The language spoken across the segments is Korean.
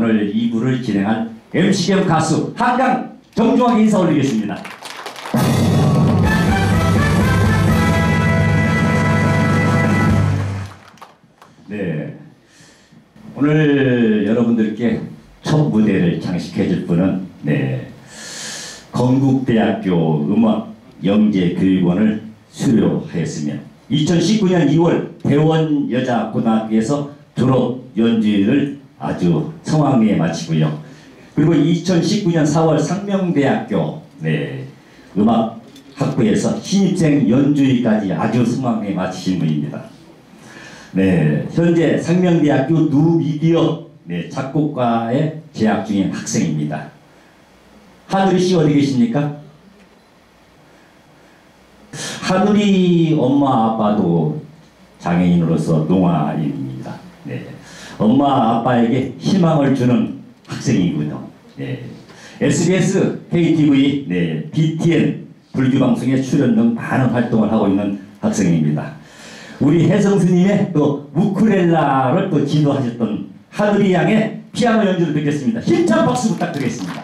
오늘 2부를 진행할 MC 겸 가수 한강 정중하게 인사 올리겠습니다. 네, 오늘 여러분들께 첫 무대를 장식해줄 분은 건국대학교 음악영재교육원을 수료하였으며 2019년 2월 대원여자고등학교에서 졸업 연주를 아주 성황리에 마치고요. 그리고 2019년 4월 상명대학교 음악학부에서 신입생 연주위까지 아주 성황리에 마치신 분입니다. 현재 상명대학교 누미디어 작곡과에 재학 중인 학생입니다. 하늘이 씨 어디 계십니까? 하늘이 엄마 아빠도 장애인으로서 농아입니다. 엄마 아빠에게 희망을 주는 학생이군요. SBS, KTV, BTN 불교방송에 출연 등 많은 활동을 하고 있는 학생입니다. 우리 혜성 스님의 또 우쿨렐라를 또 지도하셨던 하늘이 양의 피아노 연주를 듣겠습니다. 힘찬 박수 부탁드리겠습니다.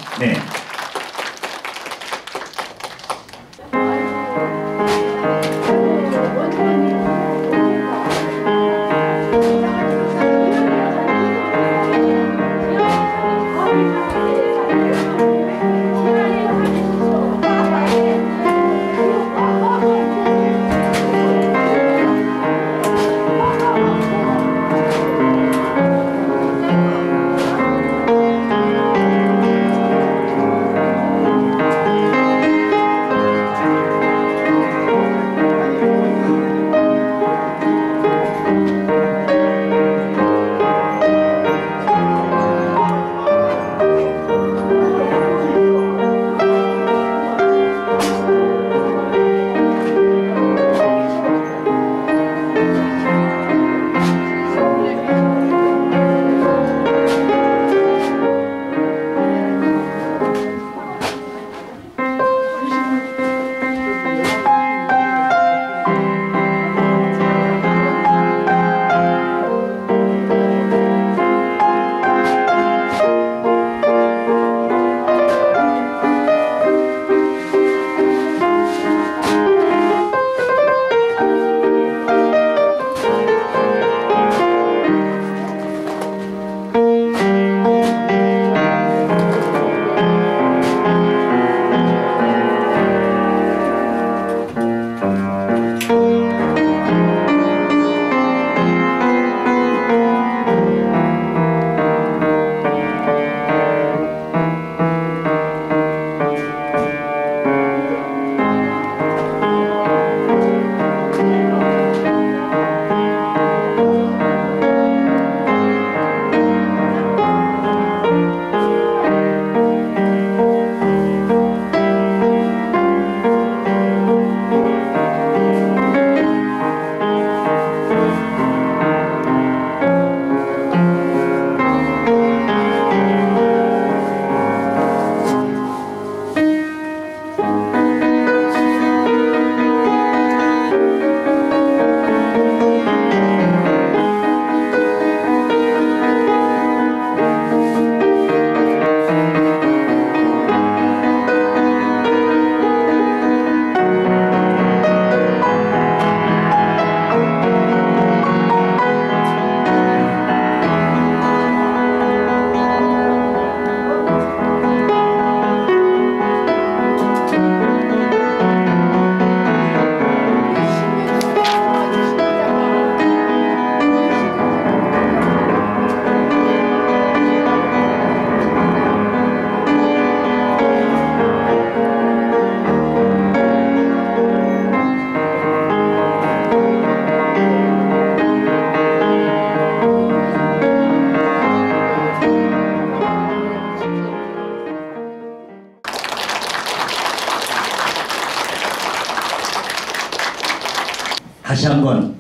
다시 한번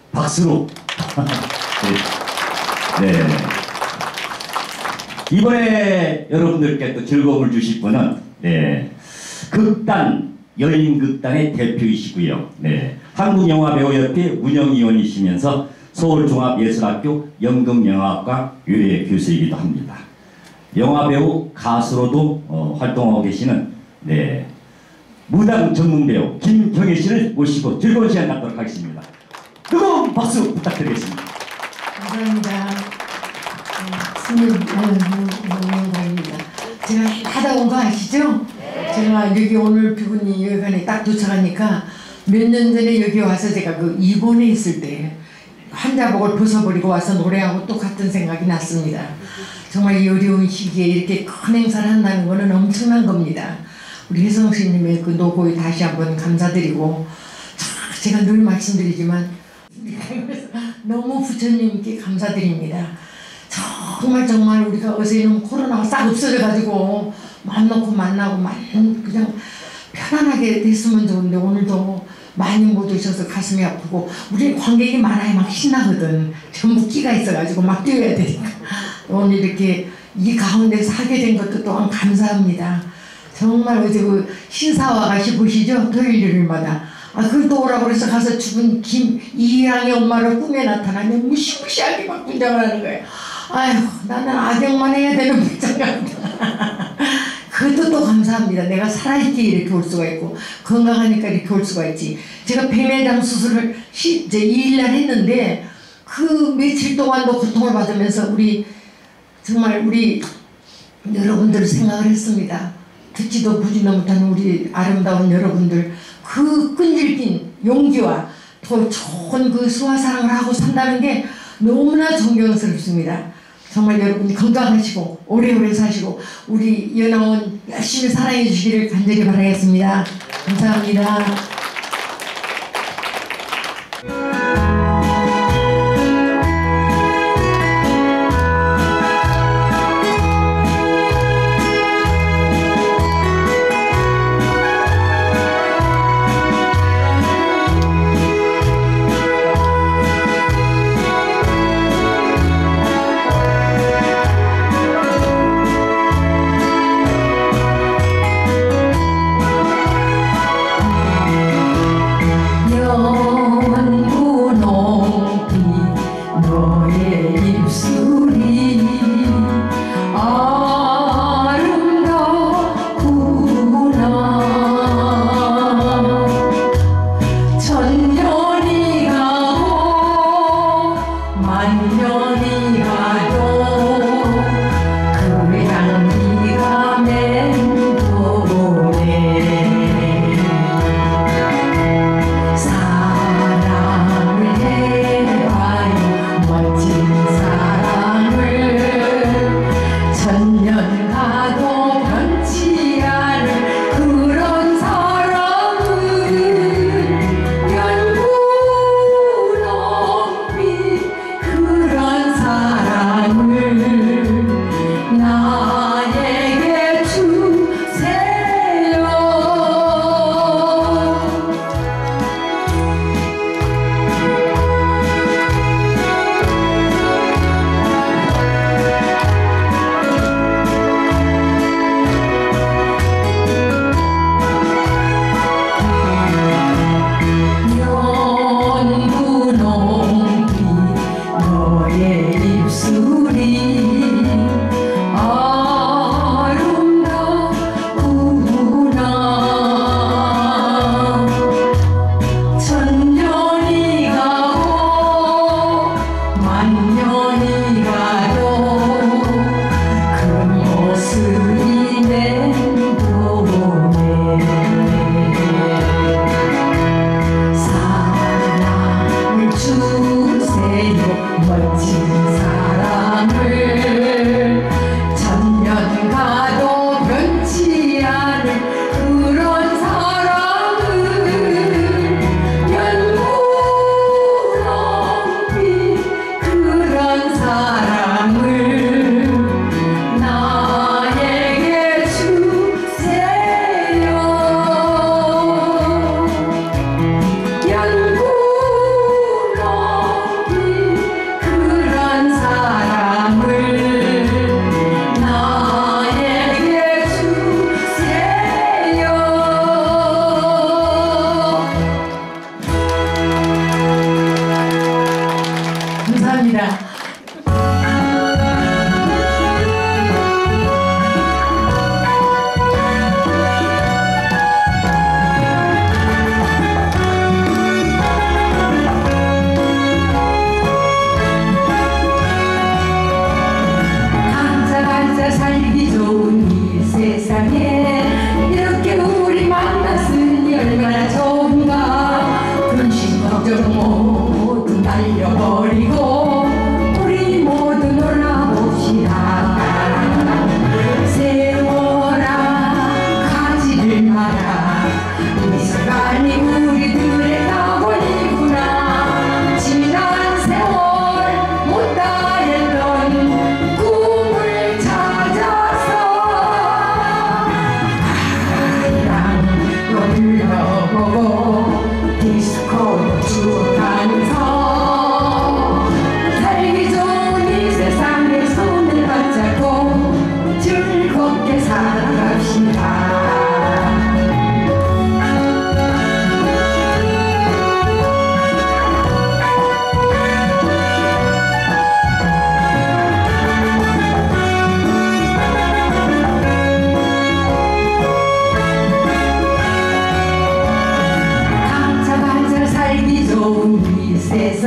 박수로 이번에 여러분들께 또 즐거움을 주실 분은 극단 여인극단의 대표이시고요. 한국영화배우협회 운영위원이시면서 서울종합예술학교 연극영화학과 유해 교수이기도 합니다. 영화배우 가수로도 활동하고 계시는 무당 전문 배우 김경애 씨를 모시고 즐거운 시간 갖도록 하겠습니다. 뜨거운 박수 부탁드리겠습니다. 감사합니다. 스님 영광입니다. 제가 하다 온 거 아시죠? 제가 여기 오늘 비구니 여기간에 딱 도착하니까 몇 년 전에 여기 와서 제가 그 입원해 있을 때 환자복을 벗어버리고 와서 노래하고 똑같은 생각이 났습니다. 정말 이 어려운 시기에 이렇게 큰 행사를 한다는 것은 엄청난 겁니다. 우리 혜성 스님의 그 노고에 다시 한번 감사드리고, 제가 늘 말씀드리지만 너무 부처님께 감사드립니다. 정말 우리가 어제는 코로나가 싹 없어져가지고 마음 놓고 만나고 그냥 편안하게 됐으면 좋은데, 오늘도 많이 못 오셔서 가슴이 아프고, 우리 관객이 많아야 막 신나거든. 전부 끼가 있어가지고 막 뛰어야 되니까. 오늘 이렇게 이 가운데서 하게 된 것도 또한 감사합니다. 정말 어제 그 신사와 같이 보시죠? 토요일 일요일마다. 그래도 오라고 그래서 가서 죽은 이양의 엄마를 꿈에 나타나며 무시무시하게 막 분장을 하는 거예요. 아휴, 나는 악역만 해야 되는 분장이다. 그것도 또 감사합니다. 내가 살아있기에 이렇게 올 수가 있고, 건강하니까 이렇게 올 수가 있지. 제가 폐내장 수술을 이제 2일날 했는데, 그 며칠 동안도 고통을 받으면서 정말 우리 여러분들을 생각을 했습니다. 듣지도 보지도 못하는 우리 아름다운 여러분들, 그 끈질긴 용기와 더 좋은 그 수화사랑을 하고 산다는 게 너무나 존경스럽습니다. 정말 여러분이 건강하시고 오래오래 사시고 우리 연화원 열심히 사랑해 주시기를 간절히 바라겠습니다. 감사합니다.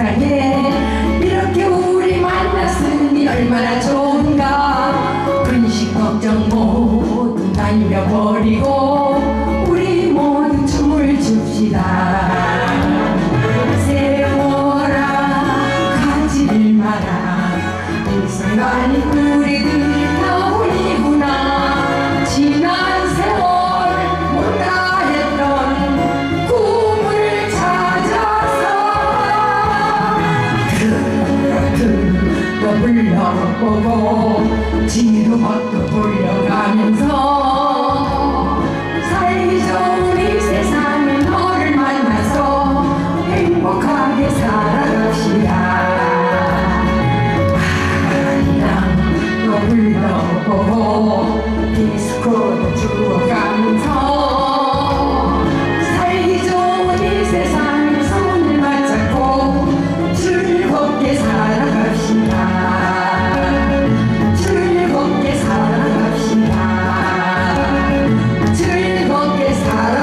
세상에 이렇게 우리 만났으니 얼마나 좋은가. 근심 걱정 모두 날려버리고 우리 모두 춤을 춥시다. 세월아 가지를 마라. 이 순간이 우리들 다운이구나. 지난 세월 못다 했던 꿈을 찾아서 들어 불러보고 지루박도 불려가면서 살기 좋은 이 세상에 너를 만나서 행복하게 살아갑시다. 너 불러보고 디스코도 주워가면서 살기 좋은 이 세상에 손을 맞잡고 즐겁게 살아갑시다. 즐겁게 살아갑시다. 즐겁게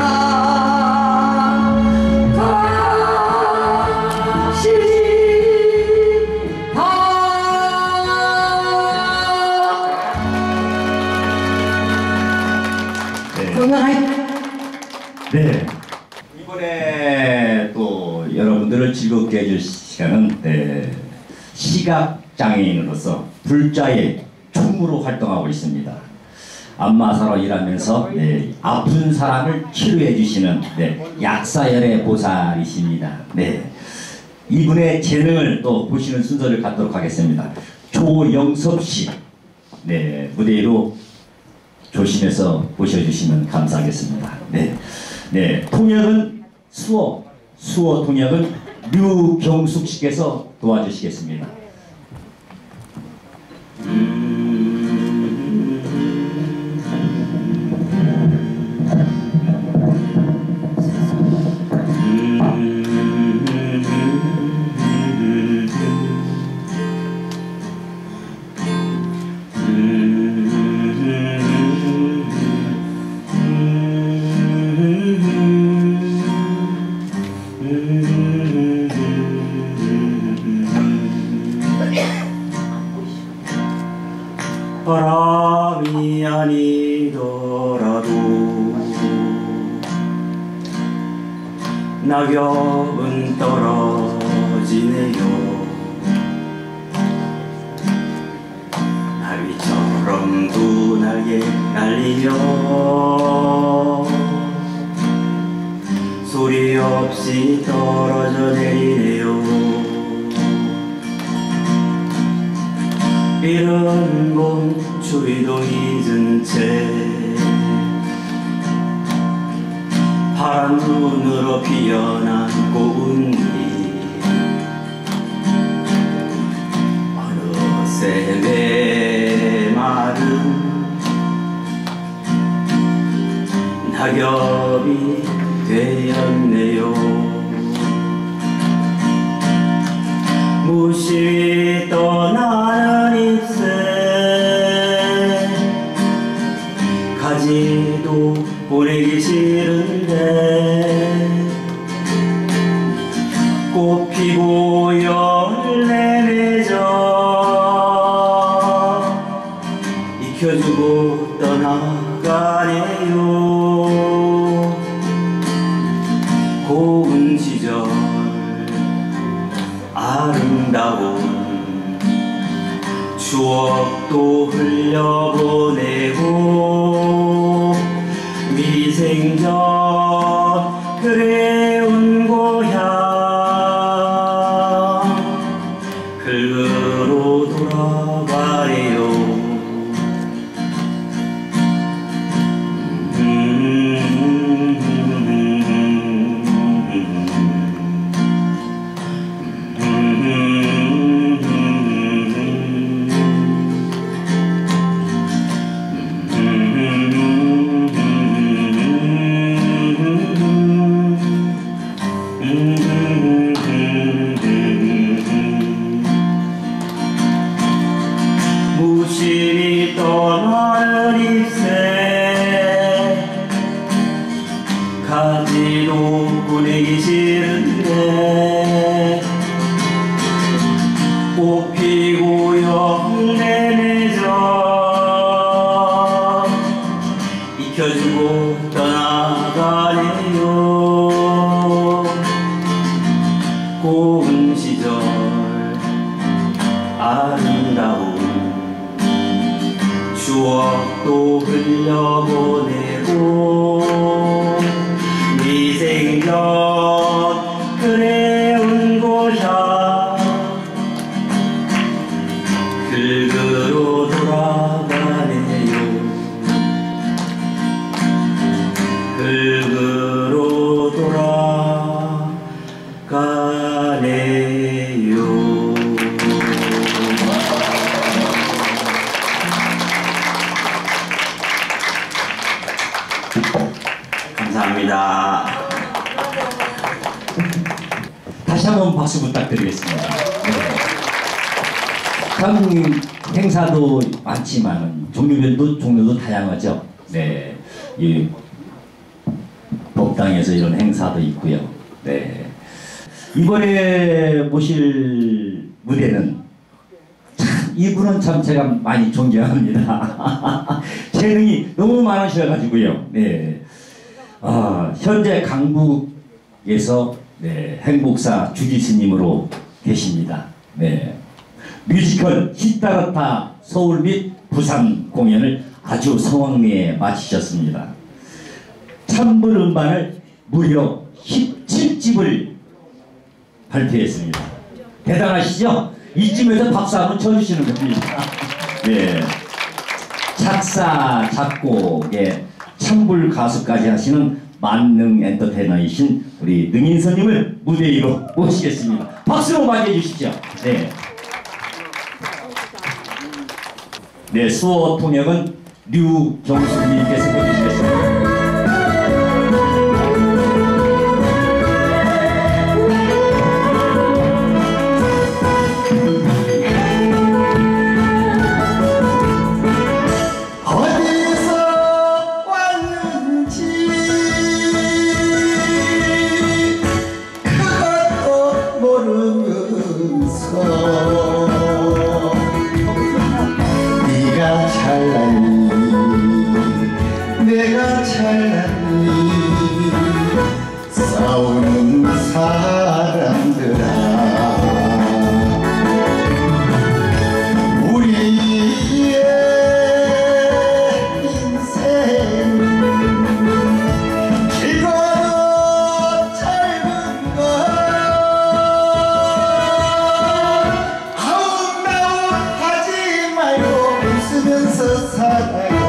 네. 이번에 또 여러분들을 즐겁게 해줄 시간은 시각장애인으로서 불자의 총무로 활동하고 있습니다. 안마사로 일하면서 아픈 사람을 치료해 주시는 약사열의 보살이십니다. 이분의 재능을 또 보시는 순서를 갖도록 하겠습니다. 조영섭 씨 무대 위로 조심해서 모셔주시면 감사하겠습니다. 통역은 수어 통역은 류경숙 씨께서 도와주시겠습니다. 바람이 아니더라도 낙엽은 떨어지네요. 나비처럼 두 날개 날리며 소리 없이 떨어져 내리네요. 이른 봄 추위도 잊은 채 파란 눈으로 피어난 꽃잎 어느새 메마른 낙엽이 되었네요. 무심히 떠나는 잎새 가지도 보내기 싫은데 꽃 피고 열매 맺어 익혀주고 떠나가네요. 고운 시절 아름다운 추억도 흘려보내고 미생전 그래온 고향 흙으로 돌아가래요. 무심히 떠나는 잎새 가지도 보내기 싫은데 떠나가네요. 고운 시절 아름다운 추억도 흘려보내고 미생년 그래온 고향 흙으로 돌아가네요. 흙으로 돌아가네요. 감사합니다. 다시 한번 박수 부탁드리겠습니다. 네. 참 행사도 많지만 종류도 다양하죠. 네, 이 법당에서 이런 행사도 있고요. 네, 이번에 모실 무대는 참 이분은 참 제가 많이 존경합니다. 재능이 너무 많으셔가지고요. 네, 현재 강북에서 네, 행복사 주지스님으로 계십니다. 네. 뮤지컬 히타르타 서울 및 부산 공연을 아주 성황리에 마치셨습니다. 찬물 음반을 무려 17집을 발표했습니다. 대단하시죠? 이쯤에서 박수 한번 쳐주시는 겁니다. 네. 작사, 작곡에 찬불 가수까지 하시는 만능 엔터테이너이신 우리 능인선님을 무대 위로 모시겠습니다. 박수로 맞이해 주십시오. 네. 네, 수어 통역은 류경수님께서 해주시겠습니다. 내가 잘났니 싸우는 사람들아 우리의 인생 길고 짧은 것 아웅다웅하지 말고 웃으면서 살아요.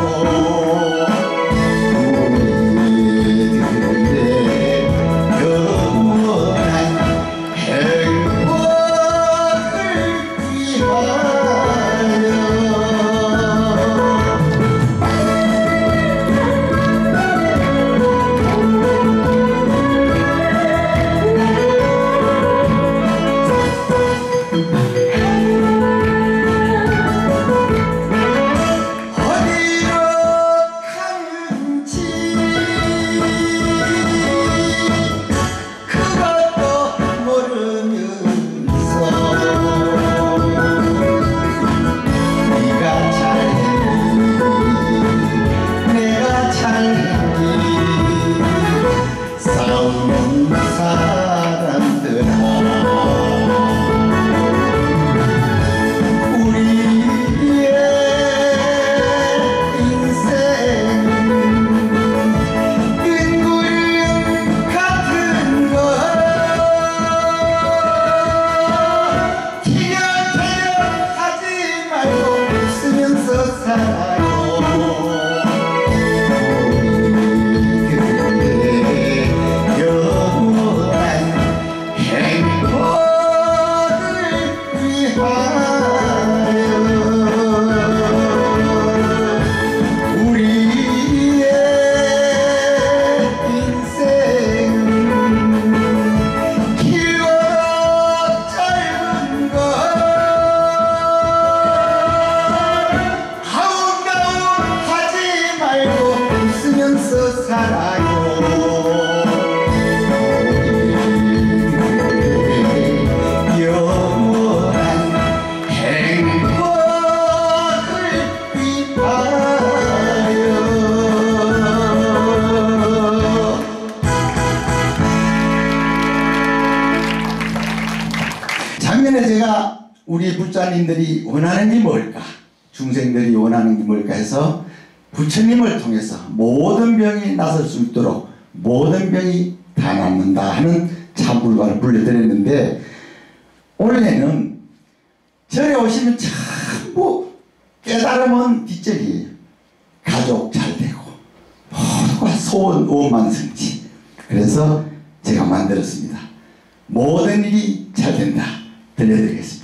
우리 부자님들이 원하는 게 뭘까? 중생들이 원하는 게 뭘까 해서 부처님을 통해서 모든 병이 나설 수 있도록 모든 병이 다 낫는다 하는 참불가를 불러드렸는데, 원래는 절에 오시면 전부 깨달음은 뒷적이에요. 가족 잘 되고 모두가 소원 오만성치. 그래서 제가 만들었습니다. 모든 일이 잘 된다 들려드리겠습니다.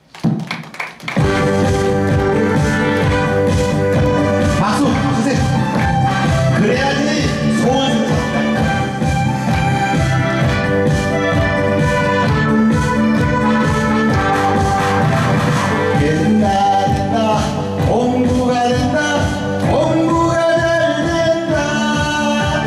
박수 주세요. 그래야지 소원 성취한다. 된다 된다 공부가 된다 공부가 잘 된다.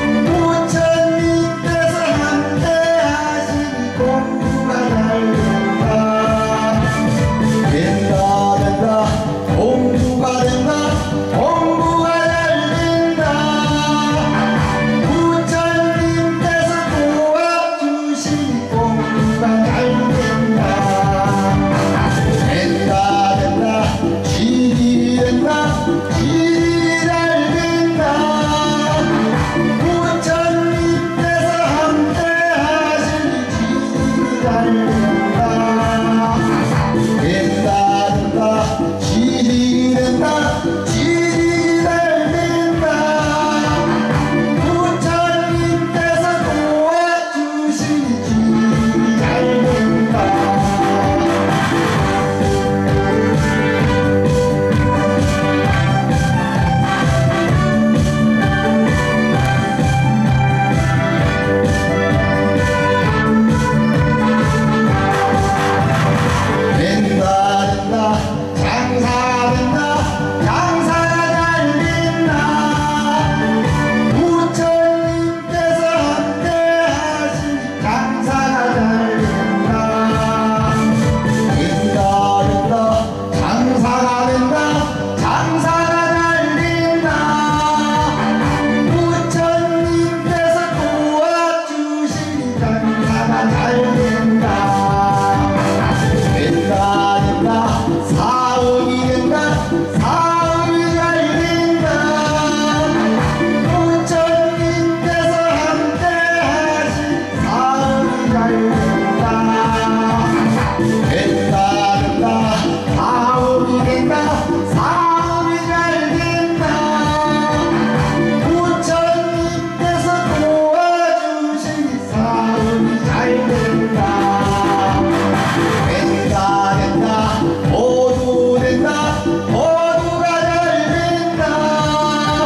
부처님께서 함께 하시니 공부가 잘 된다. 된다 된다 공부가 된다 공부가 잘 된다. 부처님께서 도와주시니 공부가 잘 된다. 된다 된다 지리 된다 지리 잘 된다. 부처님께서 함께 하시니 지리 잘 된다. 된다 된다 지리 된다 지리 잘 된다. 부처님께서 도와주시니 지리 잘 된다. 된다 된다 장사 된다 장사가 잘 된다. 부처님께서 함께 하시니 장사가 잘 된다. 된다 된다 장사가 된다 장사가 잘 된다. 부처님께서 도와주시니 장사가 잘 된다. 된다 된다 사업이 된다 사업이 잘 된다. 부처님께서 함께 하신 사업이 잘 된다. 된다 된다 사업이 된다 사업이 잘 된다. 부처님께서 도와주시니 사업이 잘 된다. 된다 된다 모두 된다 모두가 잘 된다.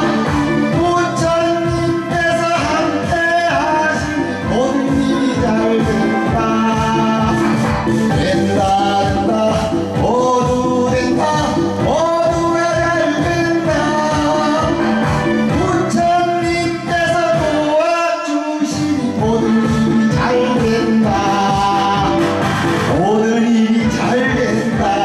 부처님께서 함께 하시니 모든 일이 잘 된다. 된다 된다 모두 된다 모두가 잘 된다. 부처님께서 도와주시니 모든 일이 잘 된다. 모든 일이 잘 된다.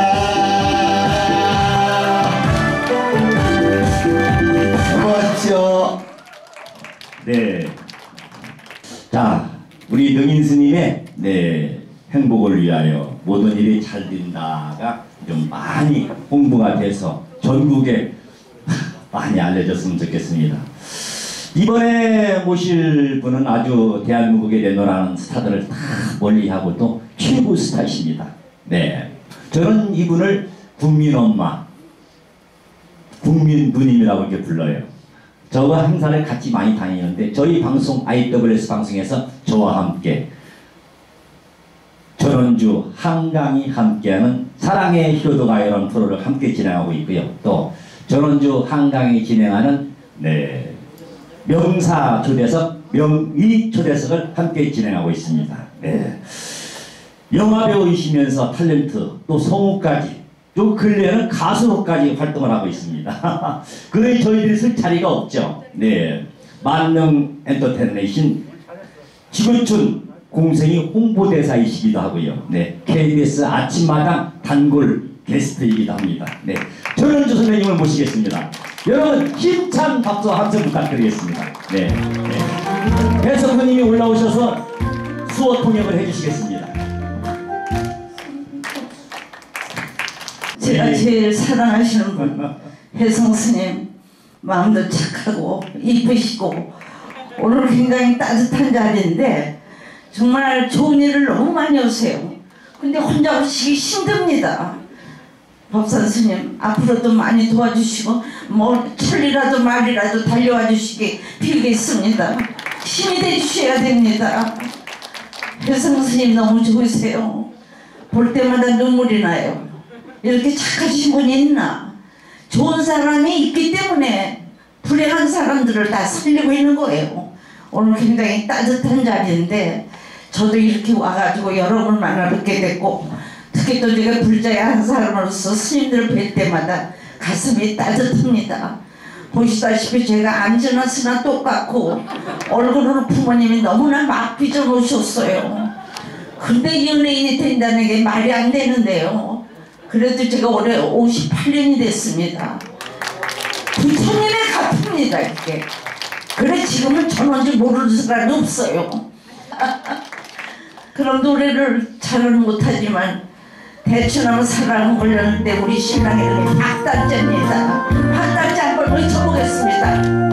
멋져. 네. 자, 우리 능인 스님의 행복을 위하여 모든 일이 잘 된다가 좀 많이 홍보가 돼서 전국에 많이 알려졌으면 좋겠습니다. 이번에 모실 분은 아주 대한민국에 내놓으라는 스타들을 다 멀리하고 또 최고 스타이십니다. 네, 저는 이분을 국민 엄마, 국민 누님이라고 이렇게 불러요. 저와 행사를 같이 많이 다니는데 저희 방송 IWS 방송에서 저와 함께 전원주 한강이 함께하는 사랑의 효도가요라는 프로를 함께 진행하고 있고요. 또 전원주 한강이 진행하는 명사 초대석, 명의 초대석을 함께 진행하고 있습니다. 네. 영화 배우이시면서 탤런트, 또 성우까지, 또 근래에는 가수로까지 활동을 하고 있습니다. 그러니 저희들이 쓸 자리가 없죠. 네. 만능 엔터테인먼트이신 지구촌 공생이 홍보대사이시기도 하고요. 네. KBS 아침마당 단골 게스트이기도 합니다. 네. 전원주 선생님을 모시겠습니다. 여러분 힘찬 박수와 함성 부탁드리겠습니다. 네. 네. 해석부님이 올라오셔서 수어 통역을 해주시겠습니다. 제가 제일 사랑하시는 분 혜성 스님, 마음도 착하고 이쁘시고 오늘 굉장히 따뜻한 자리인데 정말 좋은 일을 너무 많이 하세요. 근데 혼자 오시기 힘듭니다. 법산 스님 앞으로도 많이 도와주시고 뭐 철이라도 말이라도 달려와 주시기 빌겠습니다. 힘이 돼주셔야 됩니다. 혜성 스님 너무 좋으세요. 볼 때마다 눈물이 나요. 이렇게 착하신 분이 있나? 좋은 사람이 있기 때문에 불행한 사람들을 다 살리고 있는 거예요. 오늘 굉장히 따뜻한 자리인데 저도 이렇게 와가지고 여러분 만나뵙게 됐고 특히 또 제가 불자의 한 사람으로서 스님들을 뵐 때마다 가슴이 따뜻합니다. 보시다시피 제가 앉으나 서나 똑같고 얼굴은 부모님이 너무나 막 빚어놓으셨어요. 근데 연예인이 된다는 게 말이 안 되는데요. 그래도 제가 올해 58년이 됐습니다. 부처님의 갚습니다 이렇게. 그래 지금은 전원지 모르는 사람이 없어요. 그런 노래를 잘은 못하지만 대추나무 사랑을 불렸는데 우리 신랑의 이름이 박달재입니다. 박달재 한번 외쳐보겠습니다.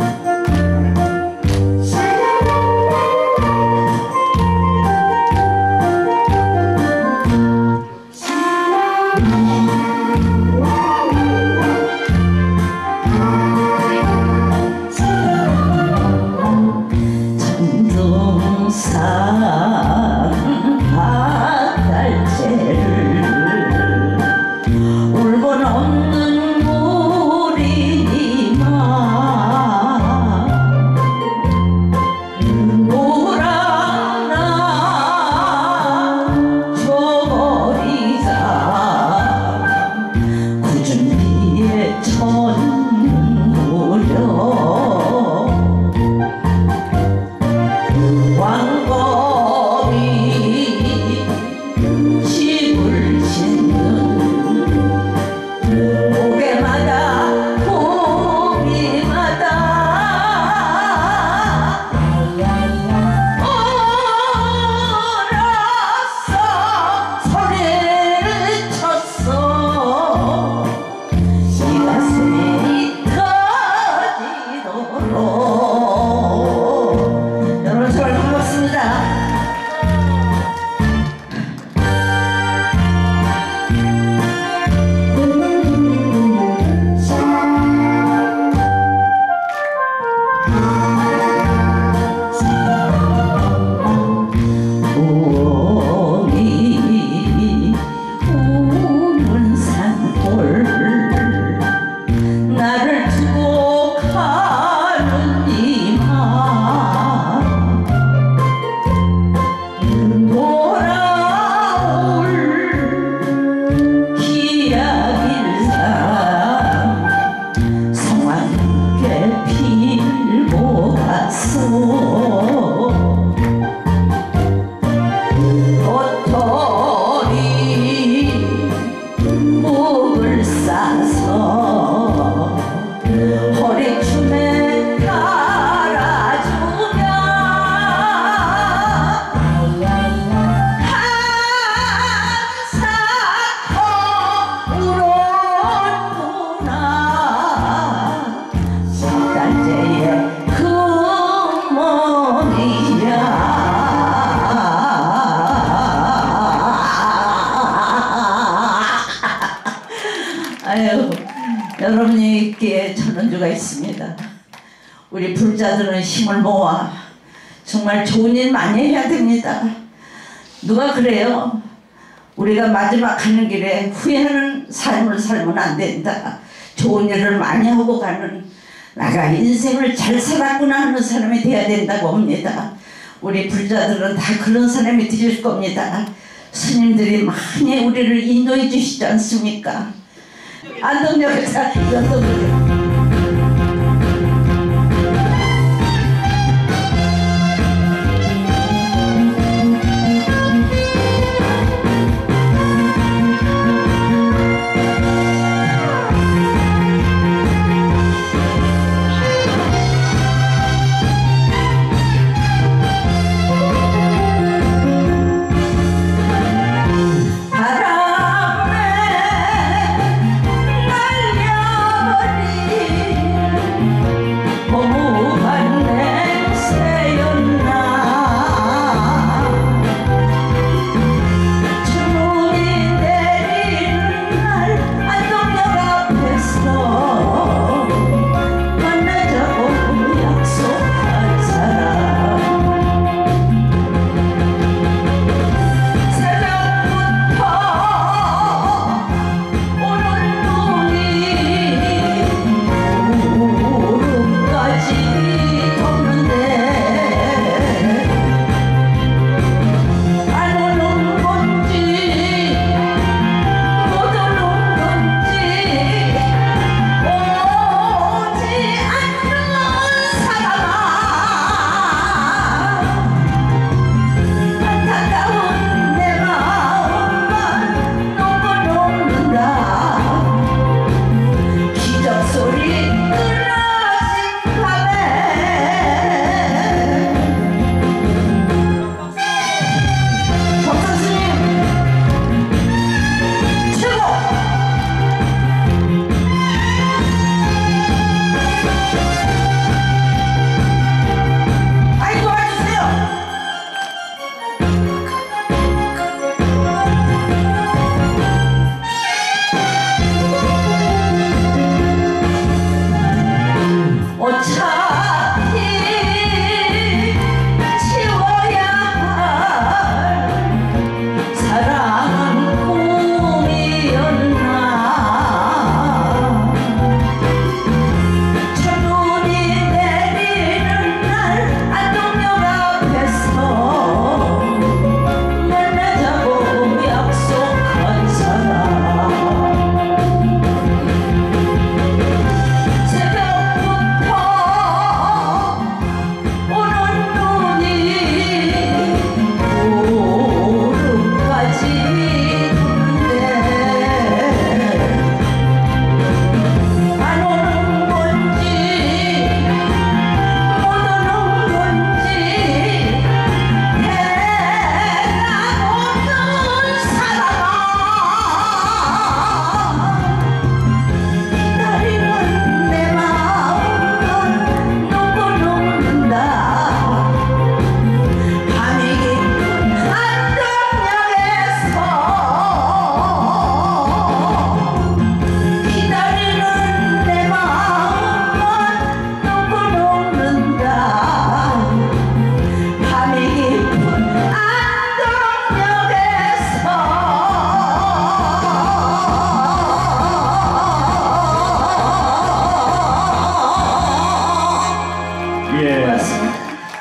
아유, 여러분이 있기에 전원주가 있습니다. 우리 불자들은 힘을 모아 정말 좋은 일 많이 해야 됩니다. 누가 그래요? 우리가 마지막 가는 길에 후회하는 삶을 살면 안 된다. 좋은 일을 많이 하고 가는, 나가 인생을 잘 살았구나 하는 사람이 돼야 된다고 합니다. 우리 불자들은 다 그런 사람이 되실 겁니다. 스님들이 많이 우리를 인도해 주시지 않습니까? 안동역에서 연동을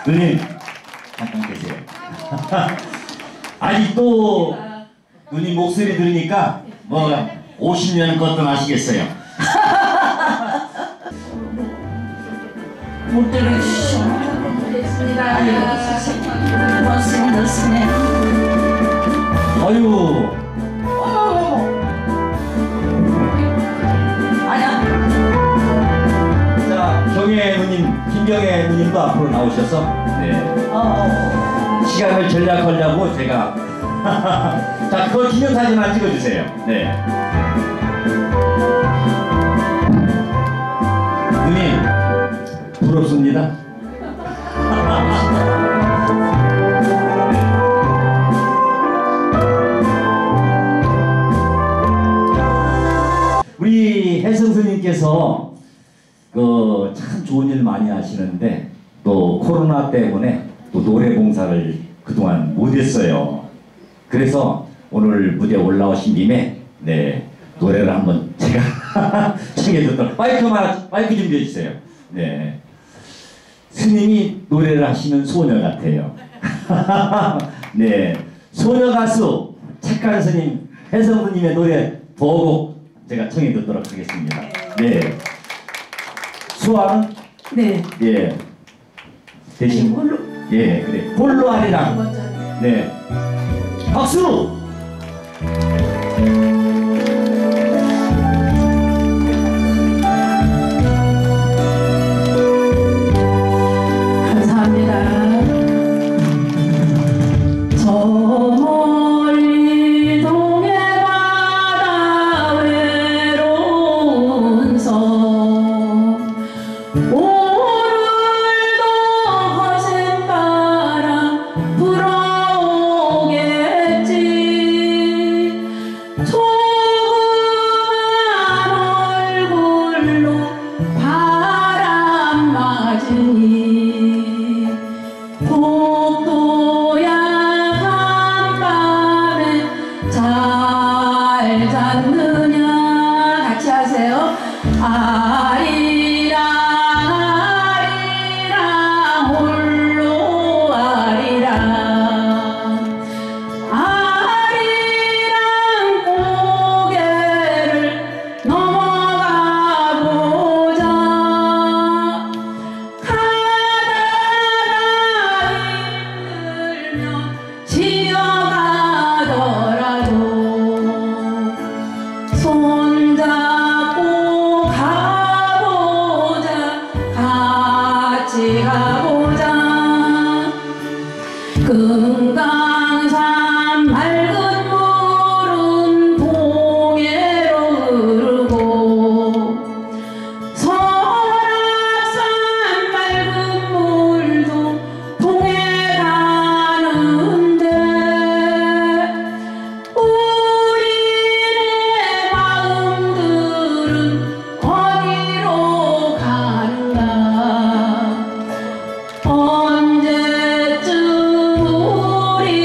누님 잠깐 계세요. 아직도 누님 목소리 들으니까 뭐 50년 것도 아시겠어요. 못 들으시죠? 아유, 고맙습니다, 스님. 아유. 아니야. 자, 경혜 누님, 김경혜 누님도 앞으로 나오셔서 네. 시간을 전략하려고 제가 자, 그거 기념사진 하나 찍어주세요. 네. 누님 부럽습니다. 우리 혜성 스님께서 그 참 좋은 일 많이 하시는데 또 코로나 때문에 또 노래 봉사를 그동안 못했어요. 그래서 오늘 무대에 올라오신 김에 네 노래를 한번 제가 청해줬더니 마이크 준비해 주세요. 네 스님이 노래를 하시는 소녀 같아요. 네 소녀 가수 착한 스님 혜성 스님의 노래 보고 제가 청해 듣도록 하겠습니다. 네. 수아는? 네. 예. 대신 홀로. 예, 그래. 홀로 하리랑. 네. 박수! 감사합니다. 저 멀리 동해 바다 외로운 섬 오늘도 거센 바람 불어오겠지 조그만 얼굴로 바람 맞으니 복도야 한밤에 잘 잤느냐 같이 하세요. 아리랑 아리랑 홀로 아리랑 아리랑 고개를 넘어가 보자 가다가 힘들면 쉬어가더라도 손잡고 가보자 같이 가보자 금강산 맑은 물은 동해로 흐르고 설악산 맑은 물도 동해 가는데 우리네 마음들은 어디로 가는가 언제쯤 우리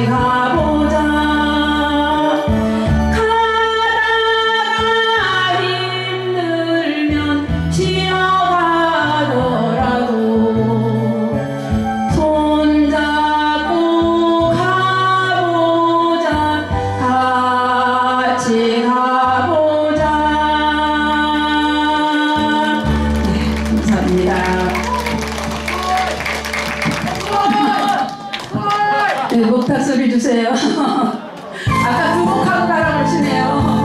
가보자. 가다가 힘들면 쉬어가더라도 손잡고 가보자. 같이 가보자. 네, 감사합니다. 네, 목타 소리 주세요. 아까 두 곡하고 가라 그러시네요.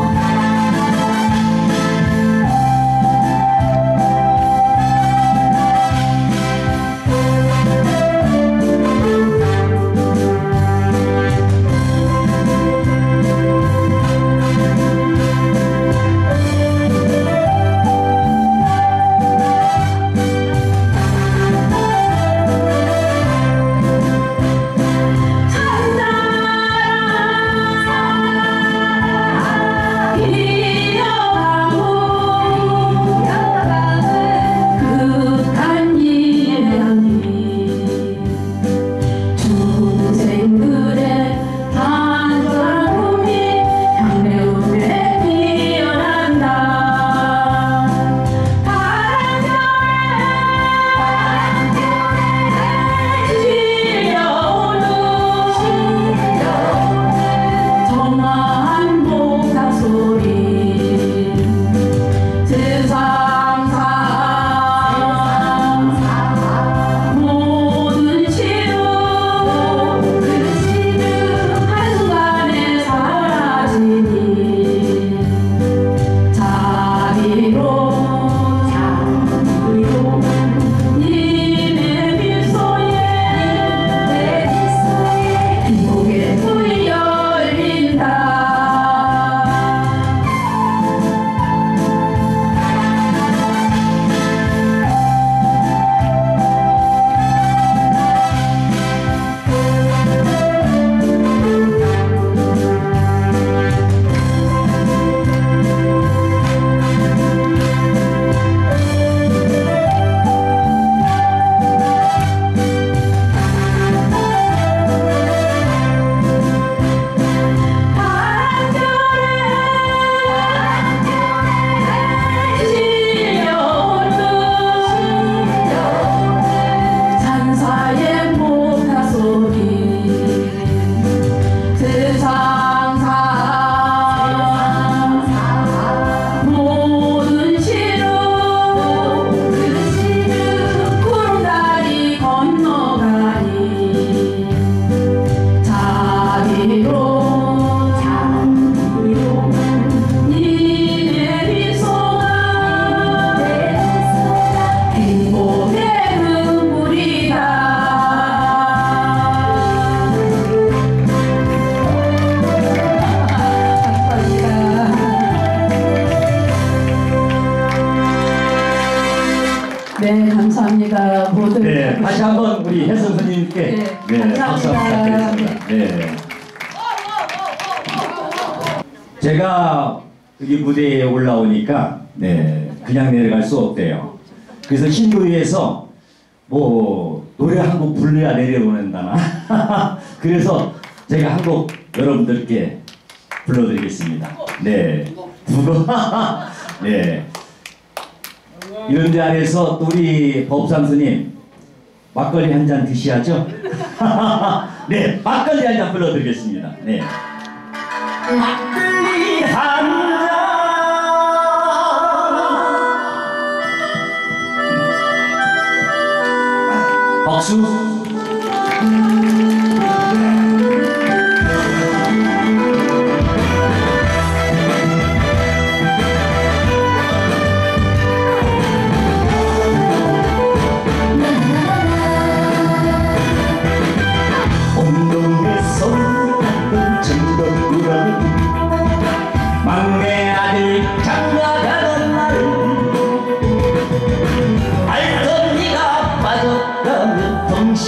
네, 감사합니다. 모두. 네, 다시 한번 우리 혜성 선생님께 박수 감사합니다. 부탁드리겠습니다. 네. 제가 여기 무대에 올라오니까 그냥 내려갈 수 없대요. 그래서 신도위에서 뭐 노래 한 곡 불러야 내려오는다나 그래서 제가 한 곡 여러분들께 불러드리겠습니다. 네, 두 곡. 네. 이런 데 안에서 또 우리 법상스님 막걸리 한 잔 드셔야죠? 네, 막걸리 한 잔 불러드리겠습니다. 네. 막걸리 한 잔 박수. 막내 아들 장가가던 날 알던 네가 빠져가면 정신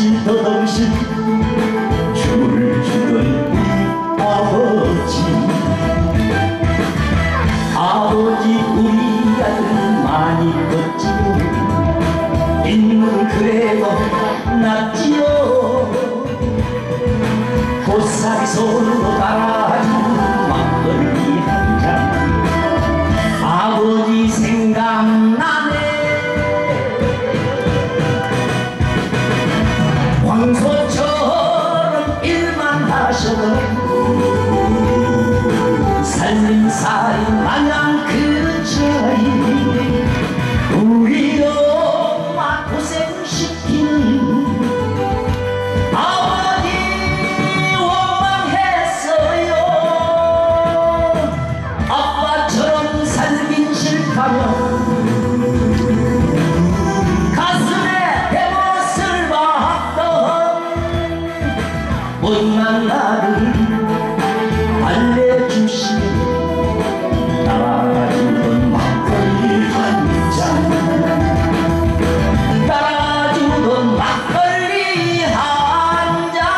고사리 손으로 따라주는 막걸리 한 잔 아버지 생각나네 황소처럼 일만 하셔도 살림살이 마냥 그 차이 우리 엄마 고생시키는 아버지 원망했어요. 아빠처럼 살긴 싫다면 가슴에 대못을 박던 못난 나를 알려주시면 따라주던 막걸리 한 잔 따라주던 막걸리 한 잔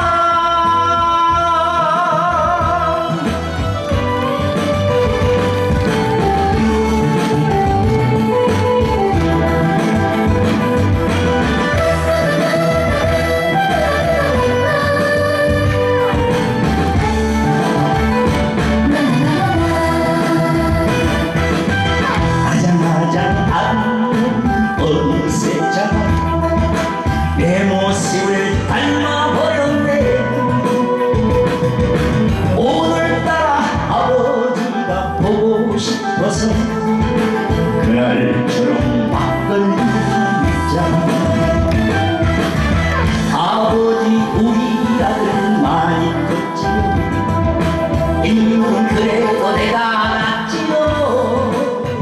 아장아장 않는 어느새잖아 내 모습을 닮아버렸네 오늘따라 아버지가 보고 싶어서 그날처럼 막걸리 한잔 아버지 우리 아들 많이 컸지요 인물은 그래도 내가 낫지요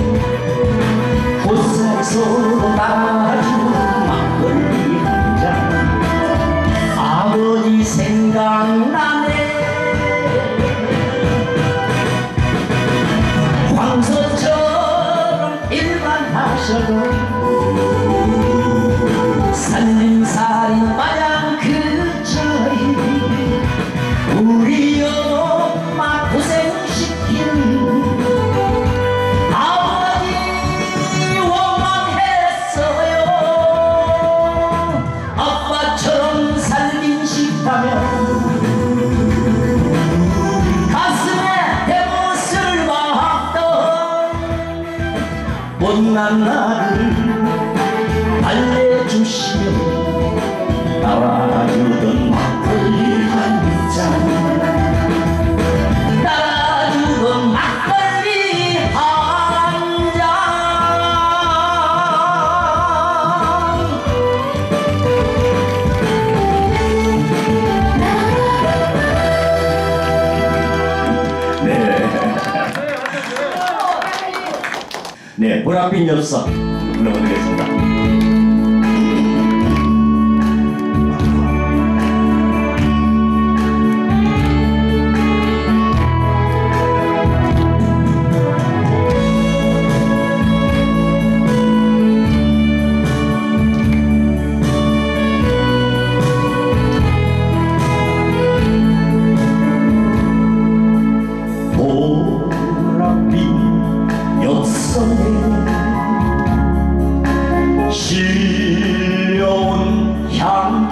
고사리 손으로 따라주는 막걸리 한 잔 아버지 생각나네 황소처럼 일만 하셔도 살림살이 마냥 그 차이 우리 엄마 고생시키는 아버지 원망했어요. 아빠처럼 살긴 싶다면 가슴에 대못을 박던 못난 나를 알려주시며 따라주던 막걸리 한 잔 따라주던 막걸리 한 잔 네, 보랏빛 엽서 불러드리겠습니다. 보랏빛 엽서에 실려온 향기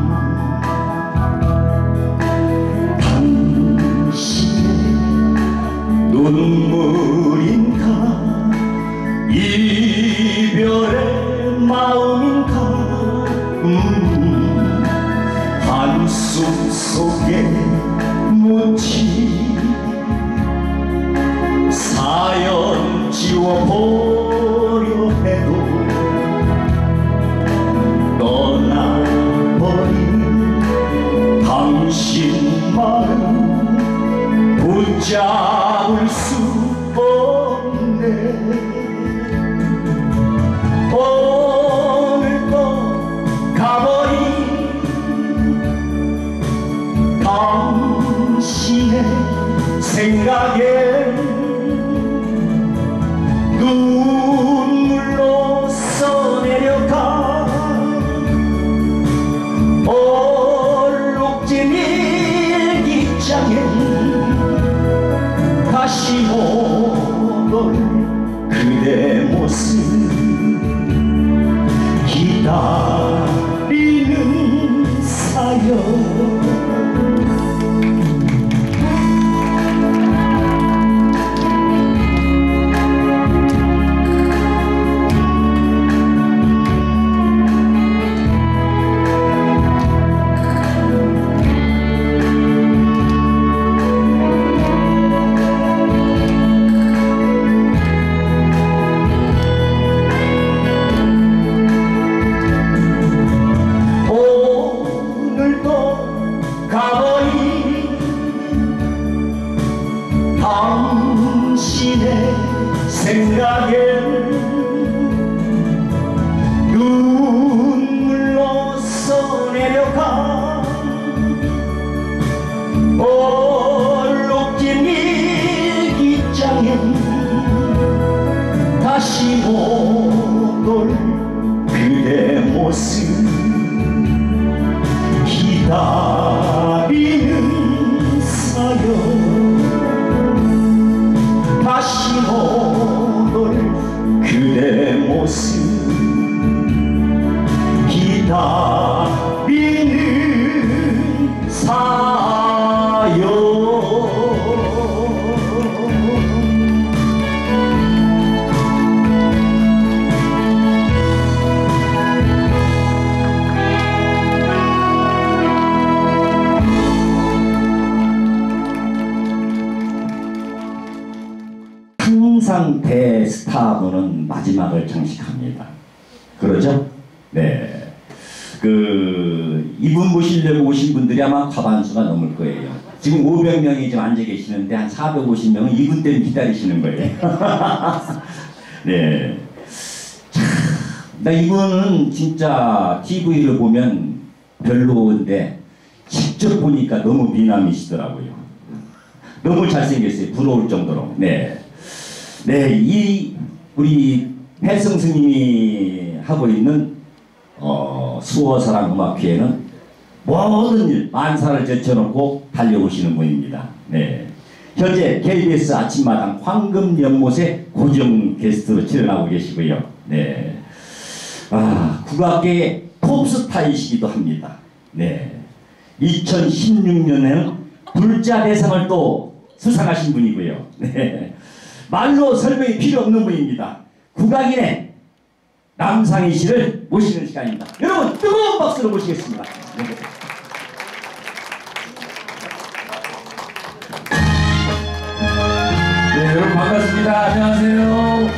당신의 눈물인가 이별의 마음인가 한숨 속에 묻힌 사연 지워보려 해도 떠나버린 당신 마음 붙잡을 수 없네 오늘도 가버린 당신의 생각에 눈물로 써내려가 얼룩진 일기장에 다시 오걸 그대 모습 기다리는 사연 생각엔 눈물로써 내려가 얼룩진 일기장엔 다시 못 올 그대 모습 기다리는 사연 다시 못 올 그대 모습 기다리는 사연 항상 대스타분은 마지막을 장식합니다. 그러죠? 네. 이분 모시려고 오신 분들이 아마 과반수가 넘을 거예요. 지금 500명이 지금 앉아 계시는데 한 450명은 이분 때문에 기다리시는 거예요. 네. 참, 나 이분은 진짜 TV를 보면 별로인데 직접 보니까 너무 미남이시더라고요. 너무 잘생겼어요. 부러울 정도로. 네. 네, 우리 혜성 스님이 하고 있는 수어사랑음악회에는 모든 일 만사를 제쳐놓고 달려오시는 분입니다. 네, 현재 KBS 아침마당 황금연못에 고정 게스트로 출연하고 계시고요. 네, 국악계의 톱스타이시기도 합니다. 네, 2016년에는 불자대상을 또 수상하신 분이고요. 네. 말로 설명이 필요 없는 분입니다. 국악인의 남상희 씨를 모시는 시간입니다. 여러분 뜨거운 박수로 모시겠습니다. 네. 네, 여러분 반갑습니다. 안녕하세요.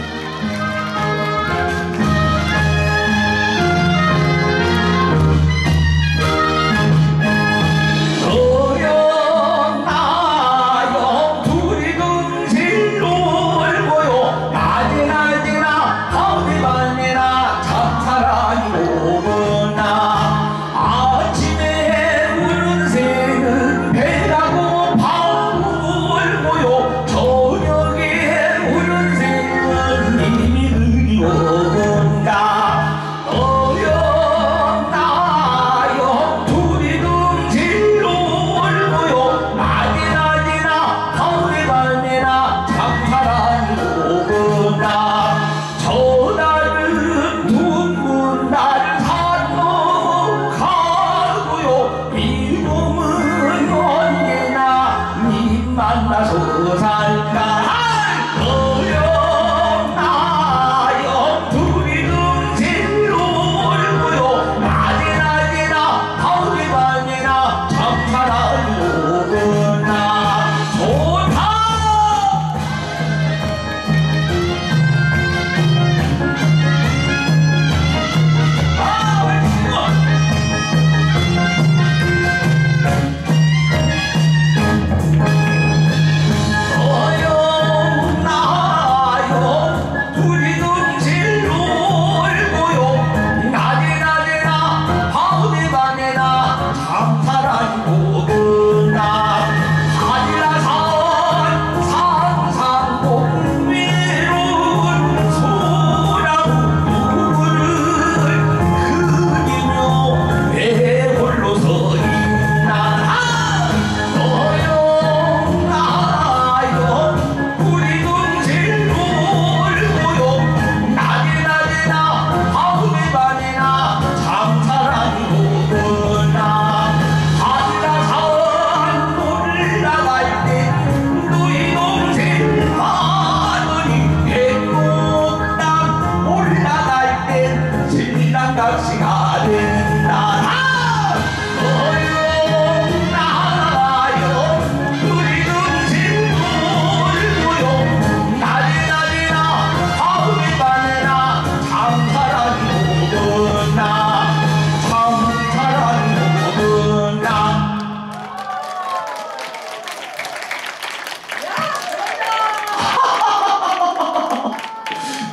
저녁에 우는 새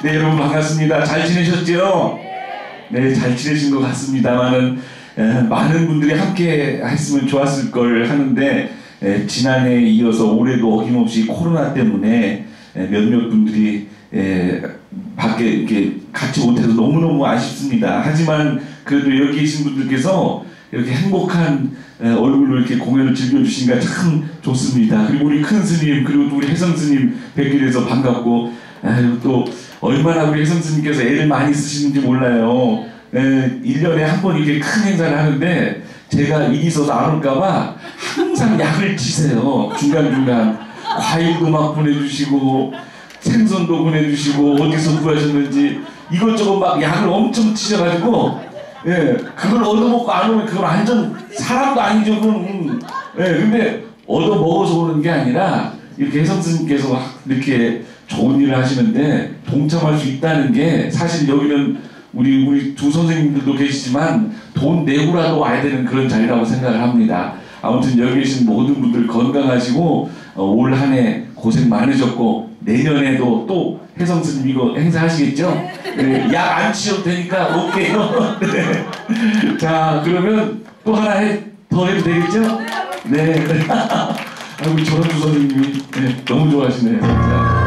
네, 여러분 반갑습니다. 잘 지내셨죠? 네, 잘 지내신 것 같습니다만은 많은 분들이 함께 했으면 좋았을 걸 하는데 지난해에 이어서 올해도 어김없이 코로나 때문에 몇몇 분들이 밖에 이렇게 같이 못해서 너무너무 아쉽습니다. 하지만 그래도 여기 계신 분들께서 이렇게 행복한 얼굴로 이렇게 공연을 즐겨주시니까 참 좋습니다. 그리고 우리 큰 스님, 그리고 또 우리 혜성 스님 뵙게 돼서 반갑고, 또 얼마나 우리 혜성 스님께서 애를 많이 쓰시는지 몰라요. 1년에 한 번 이렇게 큰 행사를 하는데 제가 일이 있어서 안 올까봐 항상 약을 치세요. 중간중간 과일도 막 보내주시고 생선도 보내주시고 어디서 구하셨는지 이것저것 막 약을 엄청 치셔가지고 그걸 얻어먹고 안 오면 그건 완전 사람도 아니죠. 그건 근데 얻어먹어서 오는 게 아니라 이렇게 혜성 스님께서 이렇게 좋은 일을 하시는데 동참할 수 있다는 게 사실 여기는 우리 두 선생님들도 계시지만 돈 내고라도 와야 되는 그런 자리라고 생각을 합니다. 아무튼 여기 계신 모든 분들 건강하시고 올 한 해 고생 많으셨고 내년에도 또 혜성 스님 이거 행사하시겠죠? 약 안 치셔도 되니까 오케이요. 네. 자, 그러면 또 하나 더 해도 되겠죠? 네. 우리 조원주 선생님이 너무 좋아하시네요. 자.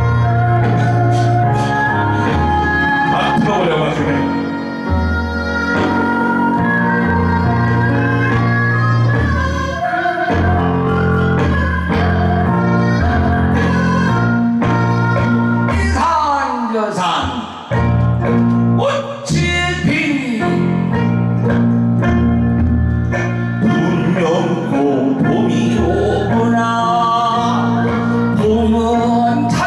들어보려고 하시네. 분명 봄이 오구나. 봄은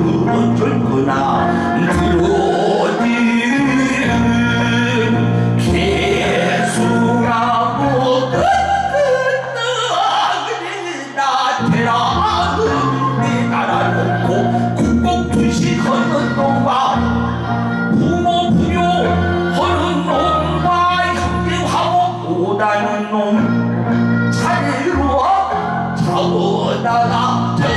어쩔 거나 들어오지는 개수라고 끝나그리나 대라 달아놓고 국곡 투식하는 놈과 부모 부요하는 놈과 형제화목 못하는 놈 자리로 잡아다가 저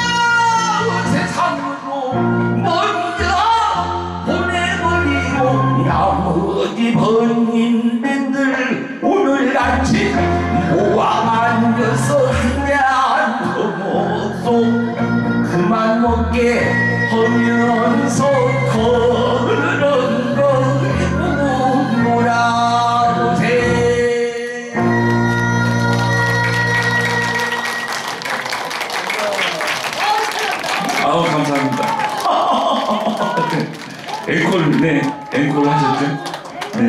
세상으로 먼저 보내버리고 나머지 번인들 오늘같이 모아 앉아서 그냥 거목소 그만 먹게 하면서 걸은 거 뭐라보세. 아우 감사합니다. 앵콜 네 앵콜 하셨죠? 네.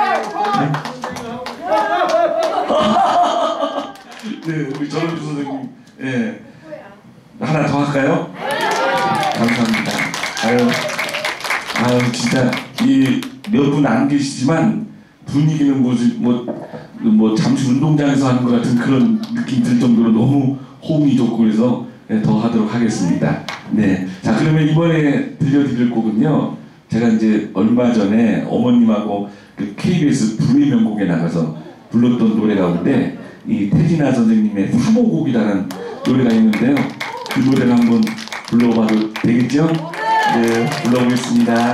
네 우리 전원주 선생님 예 하나 더 할까요? 감사합니다. 아유 진짜 이 몇 분 안 계시지만 분위기는 뭐 잠시 운동장에서 하는 것 같은 그런 느낌 들 정도로 너무 호응이 좋고 그래서 네, 더 하도록 하겠습니다. 네, 자 그러면 이번에 들려드릴 곡은요. 제가 이제 얼마 전에 어머님하고 그 KBS 불의 명곡에 나가서 불렀던 노래 가운데 이 태진아 선생님의 3호 곡이라는 노래가 있는데요. 그 노래를 한번 불러봐도 되겠죠? 네, 불러보겠습니다.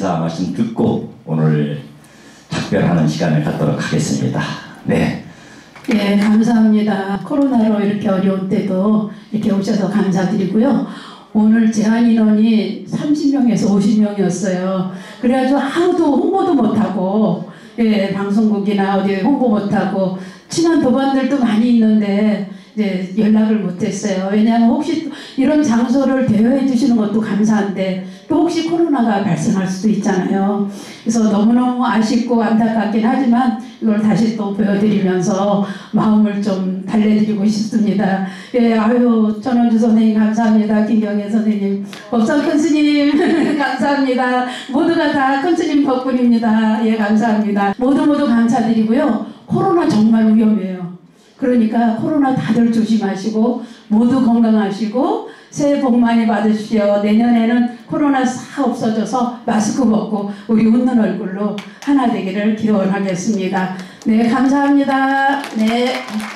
인사 말씀 듣고 오늘 작별하는 시간을 갖도록 하겠습니다. 네. 예, 감사합니다. 코로나로 이렇게 어려운 때도 이렇게 오셔서 감사드리고요. 오늘 제한 인원이 30명에서 50명이었어요. 그래가지고 아무도 홍보도 못하고, 예, 방송국이나 어디 홍보 못하고, 친한 도반들도 많이 있는데, 이제 연락을 못했어요. 왜냐하면 혹시 이런 장소를 대여해 주시는 것도 감사한데 또 혹시 코로나가 발생할 수도 있잖아요. 그래서 너무너무 아쉽고 안타깝긴 하지만 이걸 다시 또 보여드리면서 마음을 좀 달래드리고 싶습니다. 예, 아유, 전원주 선생님 감사합니다. 김경애 선생님, 법성 큰 스님 감사합니다. 모두가 다 큰 스님 덕분입니다. 예, 감사합니다. 모두 감사드리고요. 코로나 정말 위험해요. 그러니까 코로나 다들 조심하시고 모두 건강하시고 새해 복 많이 받으십시오. 내년에는 코로나 싹 없어져서 마스크 벗고 우리 웃는 얼굴로 하나 되기를 기원하겠습니다. 네, 감사합니다. 네.